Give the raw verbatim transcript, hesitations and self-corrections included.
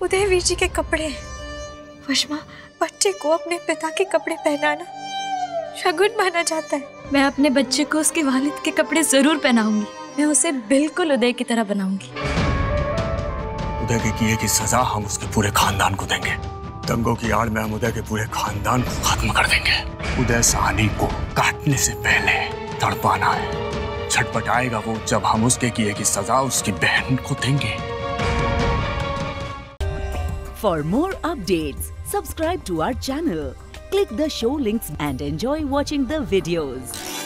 उदय वीर जी के कपड़े। वशमा, बच्चे को अपने पिता के कपड़े पहनाना शगुन माना जाता है। मैं अपने बच्चे को उसके वालिद के कपड़े जरूर पहनाऊंगी। मैं उसे बिल्कुल उदय की तरह बनाऊंगी। उदय के किए की सजा हम उसके पूरे खानदान को देंगे। दंगों की आड़ में हम उदय के पूरे खानदान को खत्म कर देंगे। उदय साहनी को काटने से पहले तड़पाना है। छटपटाएगा वो जब हम उसके किए की सजा उसकी बहन को देंगे। For more updates, subscribe to our channel, click the show links and enjoy watching the videos.